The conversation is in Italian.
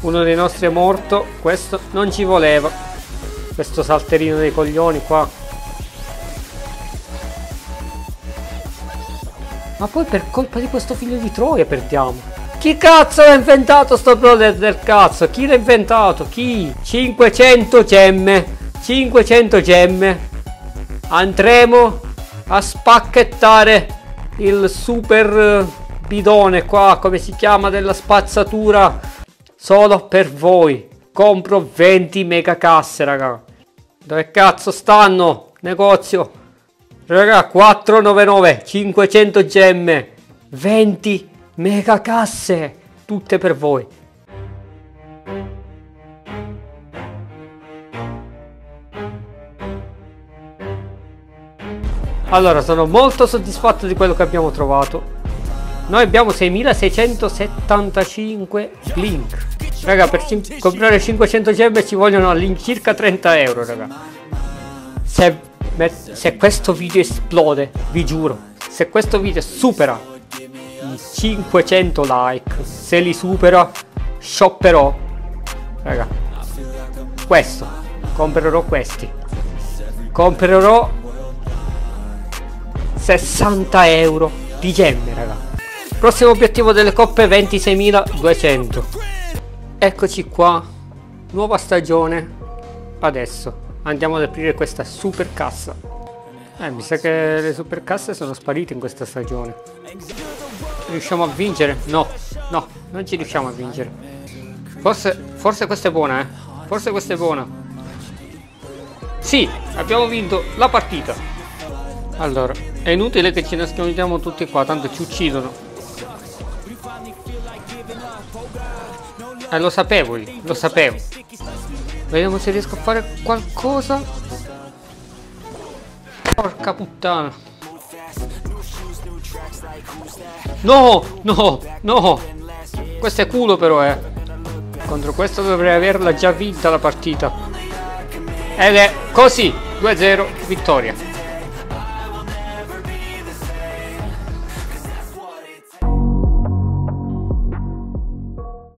Uno dei nostri è morto. Questo non ci voleva. Questo salterino dei coglioni qua. Ma poi per colpa di questo figlio di Troia perdiamo. Chi cazzo l'ha inventato sto brother del cazzo? Chi l'ha inventato? Chi? 500 gemme. 500 gemme. Andremo a spacchettare il super bidone qua, come si chiama, della spazzatura, solo per voi. Compro 20 megacasse, raga. Dove cazzo stanno? Negozio. Raga, 499, 500 gemme, 20 megacasse, tutte per voi. Allora, sono molto soddisfatto di quello che abbiamo trovato. Noi abbiamo 6675 blink. Raga, per comprare 500 gemme ci vogliono all'incirca 30 euro, raga. Se questo video esplode, vi giuro, se questo video supera i 500 like, se li supera, shopperò, raga, questo, comprerò questi. Comprerò 60 euro di gemme, raga. Prossimo obiettivo delle coppe, 26.200. Eccoci qua, nuova stagione. Adesso andiamo ad aprire questa super cassa. Mi sa che le super casse sono sparite in questa stagione. Riusciamo a vincere? No, no, non ci riusciamo a vincere. Forse questa è buona, forse questa è buona. Sì, abbiamo vinto la partita. Allora, è inutile che ci nascondiamo tutti qua, tanto ci uccidono. Lo sapevo io, lo sapevo. Vediamo se riesco a fare qualcosa. Porca puttana. No, no, no. Questo è culo però, Contro questo dovrei averla già vinta la partita. Ed è così, 2-0, vittoria.